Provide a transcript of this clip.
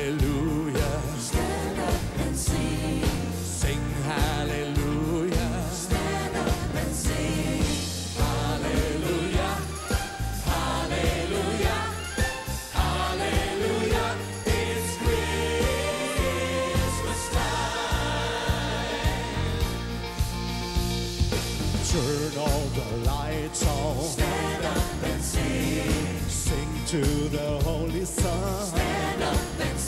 hallelujah. Stand up and sing. Sing hallelujah. Stand up and sing. Hallelujah. Hallelujah. Hallelujah. It's Christmas time. Turn all the lights on. Stand up and sing. Sing to the Holy Son. Stand up and